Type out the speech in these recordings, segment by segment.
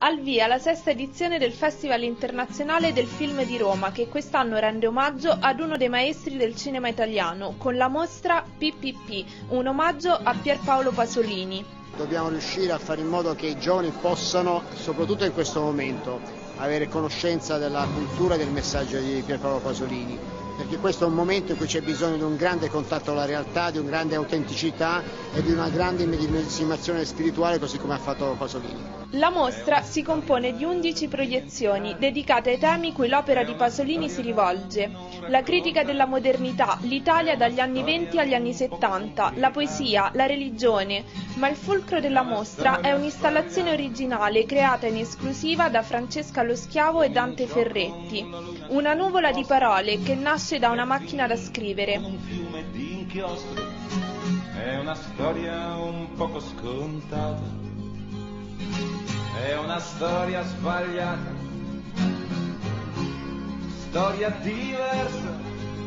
Al via la sesta edizione del Festival Internazionale del Film di Roma, che quest'anno rende omaggio ad uno dei maestri del cinema italiano, con la mostra PPP, un omaggio a Pierpaolo Pasolini. Dobbiamo riuscire a fare in modo che i giovani possano, soprattutto in questo momento, avere conoscenza della cultura e del messaggio di Pierpaolo Pasolini, perché questo è un momento in cui c'è bisogno di un grande contatto alla realtà, di una grande autenticità e di una grande immedesimazione spirituale, così come ha fatto Pasolini. La mostra si compone di 11 proiezioni dedicate ai temi cui l'opera di Pasolini si rivolge: la critica della modernità, l'Italia dagli anni 20 agli anni 70, la poesia, la religione, ma il fulcro della mostra è un'installazione originale creata in esclusiva da Francesca Lo Schiavo e Dante Ferretti, una nuvola di parole che nasce da una macchina da scrivere. Un fiume di inchiostro, è una storia un poco scontata, è una storia sbagliata, storia diversa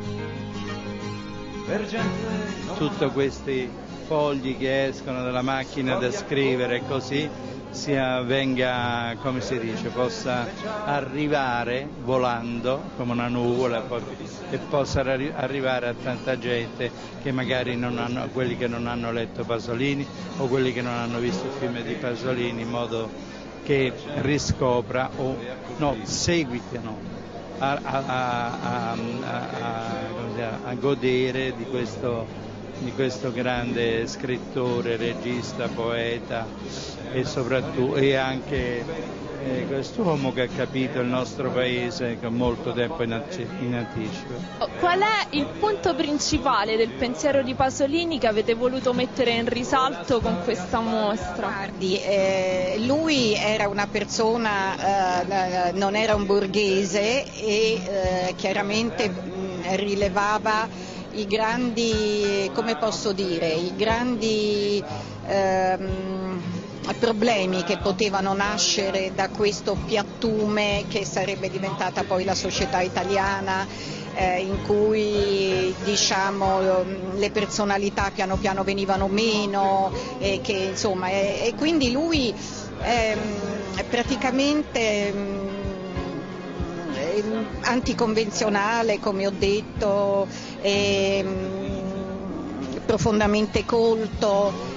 per gente. Tutti questi fogli che escono dalla macchina da scrivere così venga, come si dice, possa arrivare volando come una nuvola e possa arrivare a tanta gente che magari quelli che non hanno letto Pasolini o quelli che non hanno visto il film di Pasolini, in modo che riscopra o seguitino a godere di questo grande scrittore, regista, poeta e anche quest'uomo che ha capito il nostro paese con molto tempo in anticipo. Qual è il punto principale del pensiero di Pasolini che avete voluto mettere in risalto con questa mostra? Guardi, lui era una persona, non era un borghese e chiaramente rilevava i grandi, come posso dire, i grandi problemi che potevano nascere da questo piattume che sarebbe diventata poi la società italiana, in cui le personalità piano piano venivano meno e quindi lui praticamente anticonvenzionale, come ho detto, profondamente colto.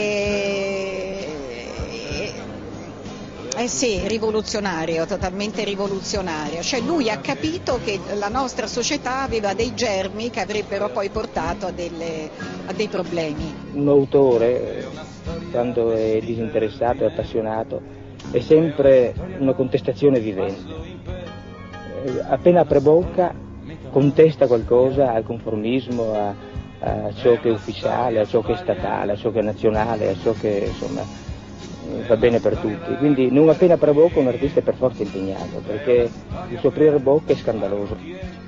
Sì, rivoluzionario, totalmente rivoluzionario. Cioè lui ha capito che la nostra società aveva dei germi che avrebbero poi portato a dei problemi. Un autore, quando è disinteressato e appassionato, è sempre una contestazione vivente. Appena apre bocca contesta qualcosa al conformismo, a ciò che è ufficiale, a ciò che è statale, a ciò che è nazionale, a ciò che va bene per tutti. Quindi non appena apre bocca un artista è per forza impegnato, perché il suo aprire bocca è scandaloso.